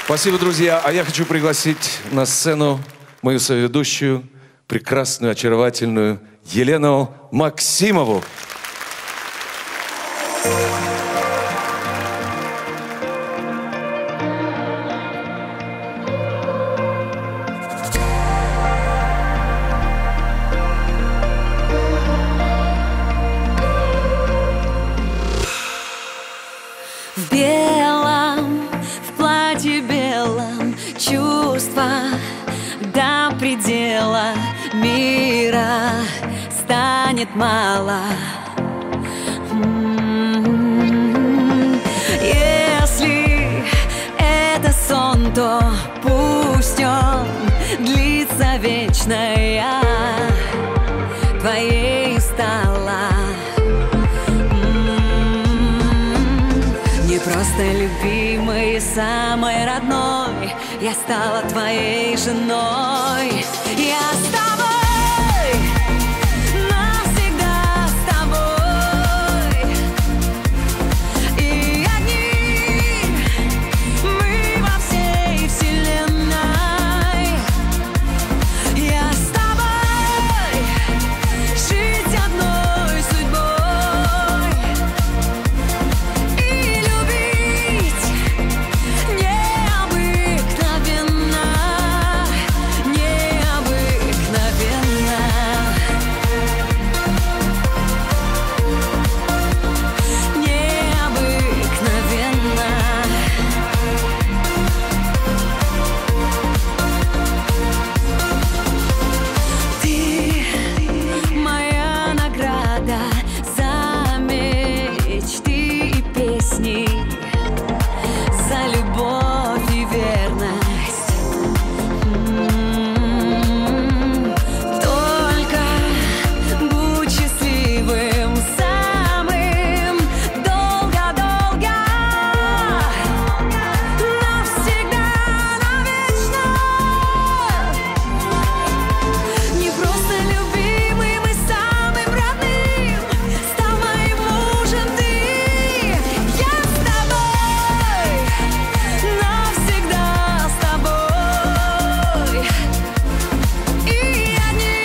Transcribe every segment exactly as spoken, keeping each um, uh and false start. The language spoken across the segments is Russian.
Спасибо, друзья. А я хочу пригласить на сцену мою соведущую, прекрасную, очаровательную Елену Максимову. В белом, в платье белом, чувства до предела мира станет мало. Если это сон, то пусть он длится вечно. Я твоей стала. Не просто любимой, самой родной, я стала твоей женой. Я с тобой, навсегда с тобой. И одни мы во всей вселенной. Я с тобой, жить одной судьбой. И любить необыкновенно, необыкновенно. Необыкновенно. Ты моя награда за мечты и песни, за любовь и верность. М, Только будь счастливым, самым долго-долго, навсегда, навечно. Не просто любимым и самым родным, стал моим мужем ты. Я с тобой, навсегда с тобой. И одни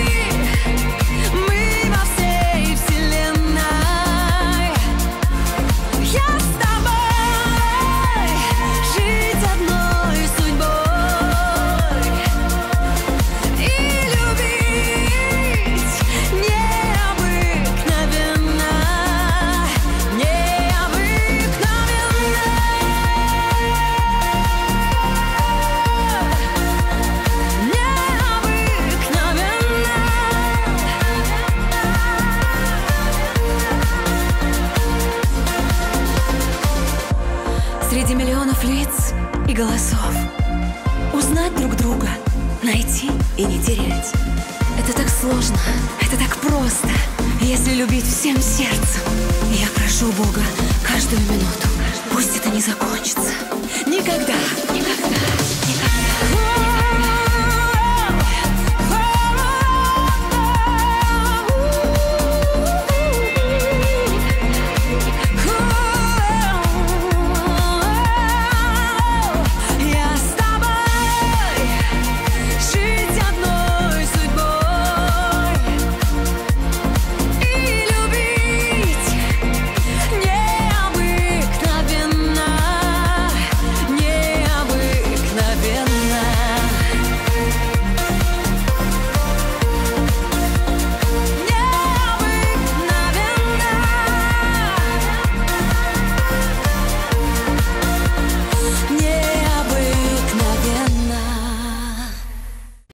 мы во всей вселенной. Я с тобой, жить одной судьбой. И любить необыкновенно, необыкновенно. Среди миллионов лиц и голосов узнать друг друга, найти и не терять. Это так сложно, это так просто, если любить всем сердцем. Я прошу Бога каждую минуту, пусть это не закончится.